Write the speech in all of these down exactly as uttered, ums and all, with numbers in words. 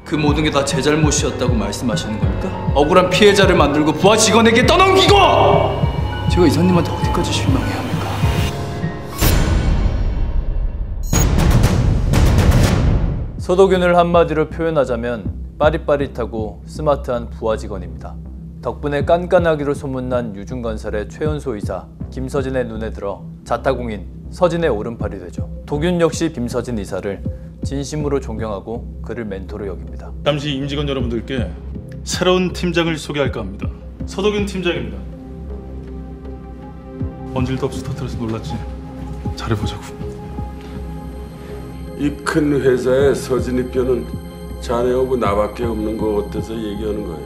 그 모든 게 다 제 잘못이었다고 말씀하시는 겁니까? 억울한 피해자를 만들고 부하 직원에게 떠넘기고! 제가 이사님한테 어디까지 실망해야 합니까? 서도균을 한마디로 표현하자면 빠릿빠릿하고 스마트한 부하 직원입니다. 덕분에 깐깐하기로 소문난 유중건설의 최연소 이사 김서진의 눈에 들어 자타공인 서진의 오른팔이 되죠. 도균 역시 김서진 이사를 진심으로 존경하고 그를 멘토로 여깁니다. 잠시 임직원 여러분들께 새로운 팀장을 소개할까 합니다. 서도균 팀장입니다. 언질도 없이 터뜨려서 놀랐지? 잘해보자고. 이 큰 회사에 서진이 뼈는 자네하고 나밖에 없는 거 어때서 얘기하는 거야.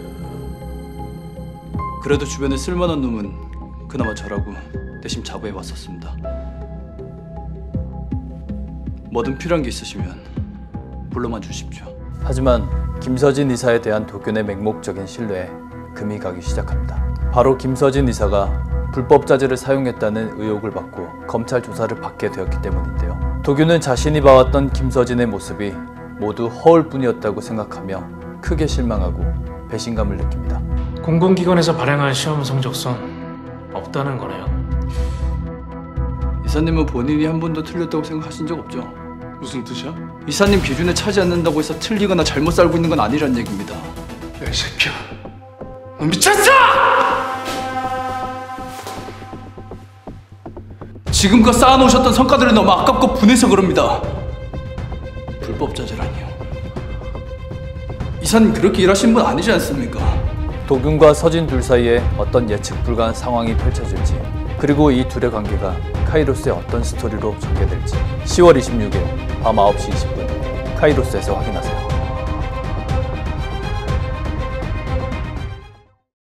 그래도 주변에 쓸만한 놈은 그나마 저라고 대신 자부해 왔었습니다. 뭐든 필요한 게 있으시면 불러만 주십시오. 하지만 김서진 이사에 대한 도균의 맹목적인 신뢰에 금이 가기 시작합니다. 바로 김서진 이사가 불법 자재를 사용했다는 의혹을 받고 검찰 조사를 받게 되었기 때문인데요. 도균은 자신이 봐왔던 김서진의 모습이 모두 허울뿐이었다고 생각하며 크게 실망하고 배신감을 느낍니다. 공공기관에서 발행한 시험 성적선 없다는 거네요. 이사님은 본인이 한 번도 틀렸다고 생각하신 적 없죠? 무슨 뜻이야? 이사님 기준에 차지 않는다고 해서 틀리거나 잘못 살고 있는 건 아니란 얘기입니다. 야, 이 새끼야. 너 미쳤어! 지금껏 쌓아놓으셨던 성과들이 너무 아깝고 분해서 그럽니다. 불법 자재라니요. 이사님 그렇게 일하신 분 아니지 않습니까? 도균과 서진 둘 사이에 어떤 예측 불가한 상황이 펼쳐질지, 그리고 이 둘의 관계가 카이로스의 어떤 스토리로 전개될지 시월 이십육일 밤 아홉 시 이십 분 카이로스에서 확인하세요.